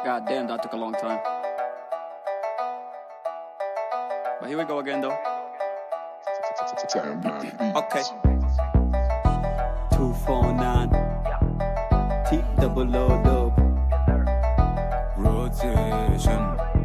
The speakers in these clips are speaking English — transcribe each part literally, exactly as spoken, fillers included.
God damn, that took a long time. But here we go again, though. Okay. two four nine T double O dub. Rotation.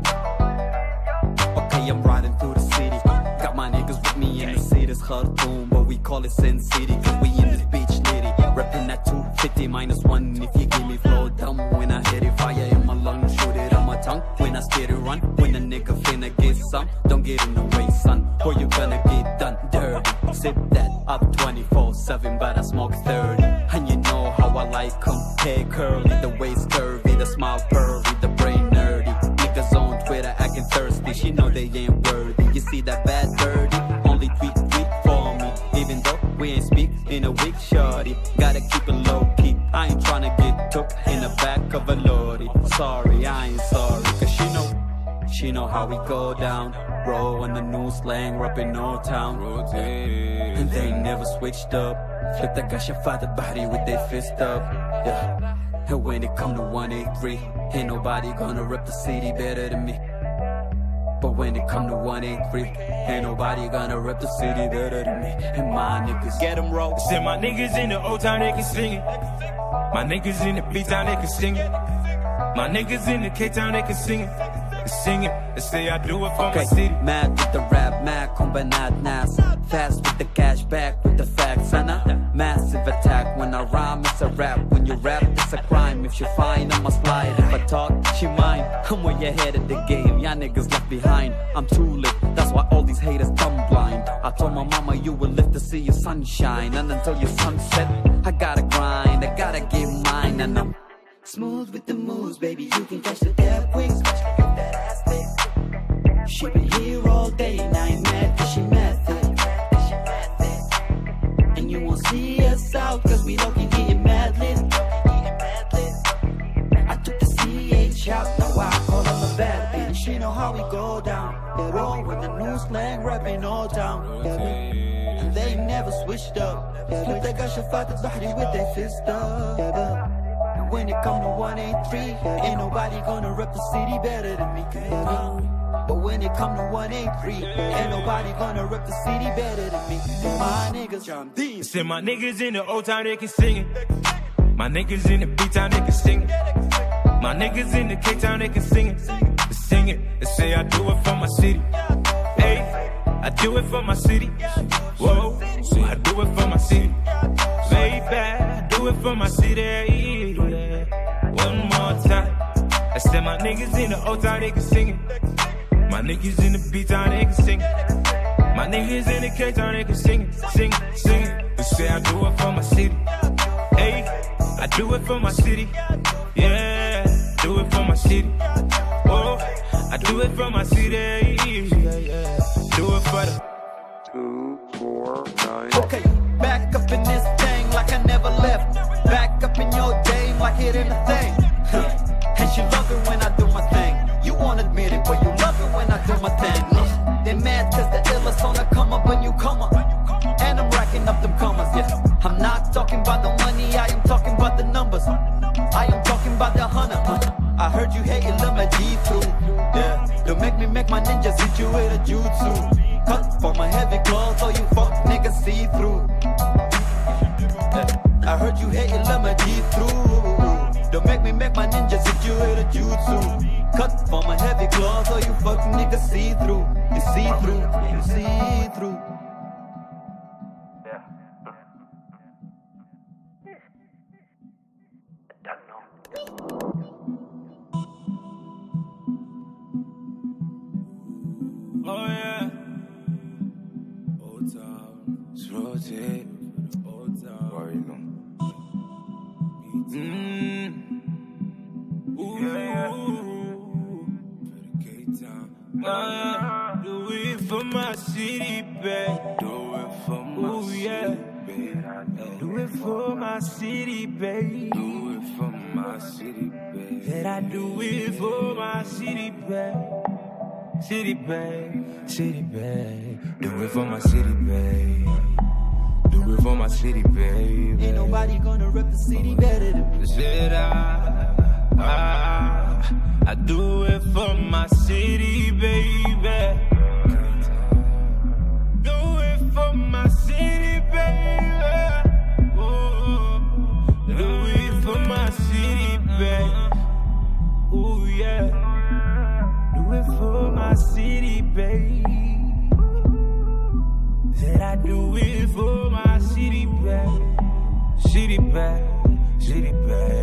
Okay, I'm riding through the city. Got my niggas with me in the city's Khartoum, but we call it Sin City, cause we in this beach litty. Reppin' that two fifty minus one if you give me flow dumb. When I hit it, fire in my lungs, shoot it on my tongue. When I steady run, when a nigga finna get some, don't get in the way, son, or you gonna get done dirty. Sip that up twenty-four seven, but I smoke thirty. And you know how I like 'em, hair curly, the waist curvy, the smile pervy, the brain nerdy. Niggas on Twitter acting thirsty, she know they ain't worthy. You see that bad birdie, only tweet tweet for me. Even though we ain't speak in a week, shorty, gotta keep it low key. I ain't tryna get took in the back of a lorry. Sorry, I ain't sorry, cause she know, she know how we go down. Roll on the new slang, rapping Old Town. And they ain't never switched up. Flip that guy, father body with their fist up. Yeah. And when it come to one eighty-three, ain't nobody gonna rep the city better than me. But when it come to one eighty-three, ain't nobody gonna rep the city better than me. And my niggas get them roll. Said my niggas in the Old Town, they can sing it. My niggas in the B-Town, they can sing it. My niggas in the K-Town, they can sing it. They sing it, they say I do it for okay. my city. Mad with the rap, mad combinat nas. Fast with the cash, back with the facts. And a massive attack. When I rhyme, it's a rap. When you rap, it's a crime. If she fine, I'ma slide. If I talk, she mine. I'm way ahead of the game. Y'all niggas left behind. I'm too lit, that's why all these haters dumb blind. I told my mama you will live to see your sunshine. And until your sunset, I gotta grind. I gotta get mine. And I'm smooth with the moves, baby. You can catch the dab quick. She been here all day, and I ain't mad cause she method. And you won't see us out cause we low-key getting mad lit. I took the C H out, now I call her a bad bitch. She know how we go down. They roll with the new slang, rapping all down. And they never switched up. Flip that guy, shafat the bahri with their fist up. When it come to one eighty-three, ain't nobody gonna rep the city better than me. But when it come to one eighty-three, ain't nobody gonna rep the city better than me. My niggas, John D. Said my niggas in the Old Town, they can sing it. My niggas in the B-Town, they can sing it. My niggas in the K-Town, they can sing it. They sing it, they say I do it for my city. Hey, I do it for my city. Whoa, I do it for my city. Baby, I do it for my city. One more time. I said my niggas in the Old Town, they can sing it. My niggas in the B-Town, they can sing it. My niggas in the K-Town, they can sing it. Sing it, sing it. They say I do it for my city. Hey, I do it for my city. Yeah, do it for my city. Whoa, I do it for my city. Yeah, yeah. Do it for the two, four, nine. Okay, back up in this thing like I never left. Back up in your game like it ain't a thing. And she love it when I do my thing. You won't admit it, but you love it when I do my thing. They mad cause the illest on the come up when you come up. And I'm racking up them commas, yeah. I'm not talking about the money, I am talking about the numbers. I am talking about the hunter. I heard you hating Lil G too. Yeah, don't make me make my ninjas hit you with a jutsu. Cut for my heavy claws so you fuck niggas see through. Yeah, I heard you hating Lil G through. Don't make me make my ninjas hit you with a jutsu. Cut for my heavy claws so you fuck niggas see through. You see through, you see through. oh yeah. Old Town, it's rotate. Old Town, Why you know? Mmm. Ooh, yeah, yeah. For the K-Town. Uh, do it for my city, babe. Do it for my Ooh, city, yeah. babe. Do it for my city, babe. Do it for my city, babe. That I do it for my city, babe. City, babe. City, babe. Do it for my city, babe. Do it for my city, babe. Ain't nobody gonna rep the city better than me. Said I, I my city, baby. Do it for my city, baby. Ooh, do it for my city, baby. Ooh, yeah. Do it for my city, baby. Said I do it for my city, baby. City, baby. City, baby.